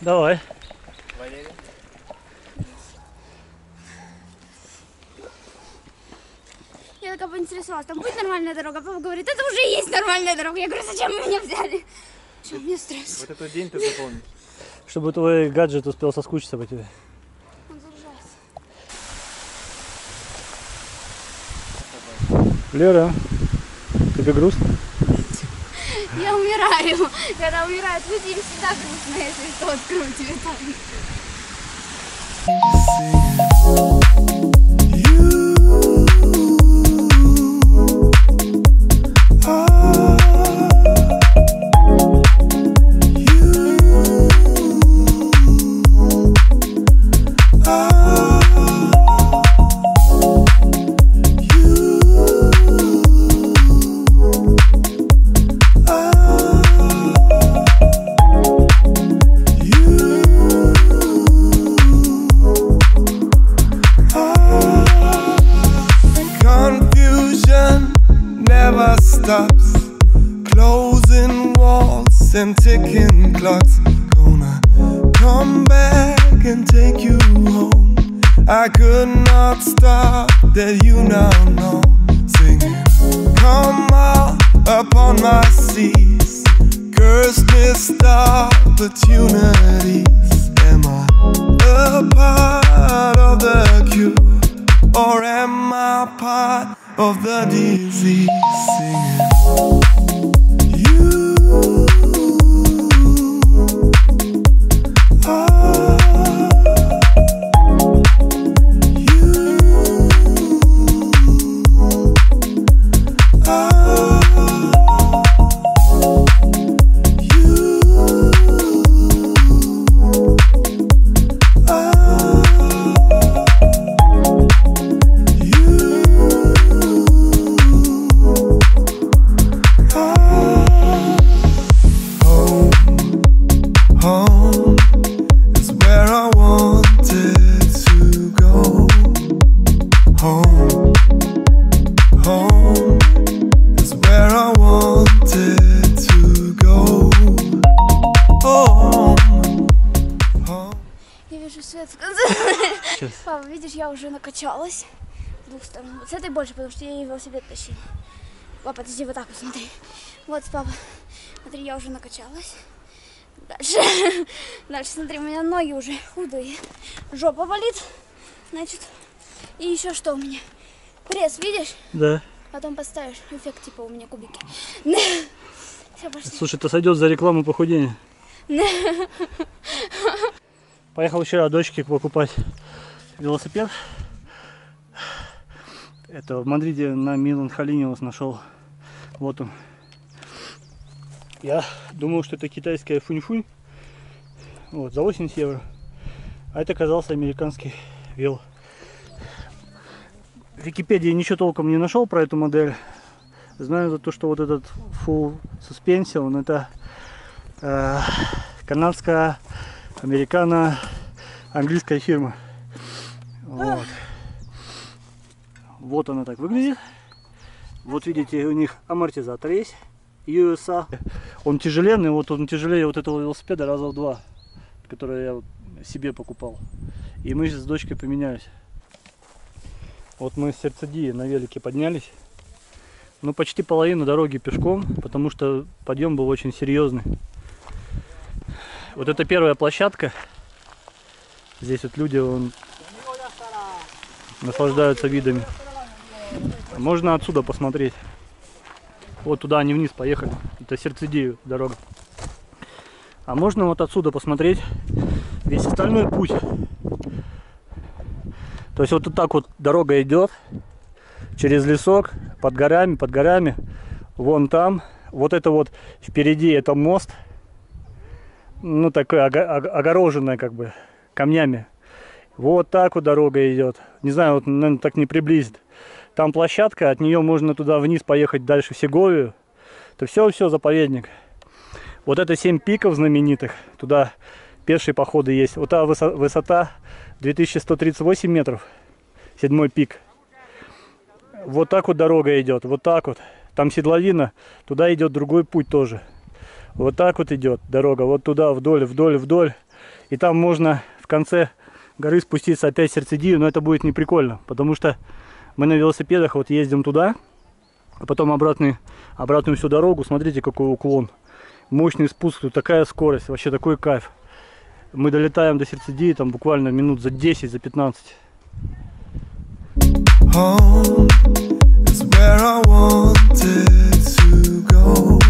Давай. Валерий. Я такая поинтересовалась, там будет нормальная дорога? Папа говорит, это уже есть нормальная дорога. Я говорю, зачем вы меня взяли? Что, мне стресс. Вот этот день ты запомнишь. Чтобы твой гаджет успел соскучиться по тебе. Он заряжается. Лера, тебе грустно? Я умираю. Когда умирают люди, им всегда грустно, если что, открою тебе там. Stops, closing walls and ticking clocks. Gonna come back and take you home. I could not stop that you now know. Singing, come out upon my seas. Cursed missed opportunities. Am I a part of the cure, or am I part of the disease? Singing, you are, you are, you Папа, видишь, я уже накачалась с двух сторон. Вот с этой больше, потому что я ей велосипед тащила. Папа, подожди, вот так вот смотри. Вот, папа, смотри, я уже накачалась. Дальше, смотри, у меня ноги уже худые. Жопа болит, значит. И еще что у меня? Пресс, видишь? Да. Потом поставишь эффект, типа у меня кубики. Все, пошли. Слушай, это сойдет за рекламу похудения. Поехал вчера дочке покупать велосипед. Это в Мадриде на Милан-Халинеус нашел. Вот он. Я думал, что это китайская фунь-фунь. Вот, за 80 евро. А это оказался американский вел. В Википедии ничего толком не нашел про эту модель. Знаю за то, что вот этот Full Suspension это канадская, американо-английская фирма. Вот. Вот она так выглядит. Вот видите, у них амортизатор есть. USA. Он тяжеленный, вот он тяжелее вот этого велосипеда раза в 2, который я себе покупал. И мы с дочкой поменялись. Вот мы с Сердцедии на велике поднялись. Ну, почти половину дороги пешком, потому что подъем был очень серьезный. Вот это первая площадка. Здесь вот люди наслаждаются видами. Можно отсюда посмотреть. Вот туда они вниз поехали. Это Сердцедию дорога. А можно вот отсюда посмотреть весь остальной путь. То есть вот так вот дорога идет через лесок, под горами. Вон там. Вот это вот впереди это мост. Ну, такой огороженный как бы камнями. Вот так вот дорога идет. Не знаю, вот, наверное, так не приблизит. Там площадка, от нее можно туда вниз поехать дальше в Сеговию. Это все заповедник. Вот это 7 пиков знаменитых. Туда пешие походы есть. Вот та высота 2138 метров. 7-й пик. Вот так вот дорога идет. Вот так вот. Там седловина. Туда идет другой путь тоже. Вот так вот идет дорога. Вот туда вдоль. И там можно в конце горы спуститься опять в Сердцедию, но это будет не прикольно, потому что мы на велосипедах вот ездим туда, а потом обратную всю дорогу, смотрите, какой уклон. Мощный спуск, тут такая скорость, вообще такой кайф. Мы долетаем до Сердцедии там буквально минут за 10, за 15. Home is where I wanted to go.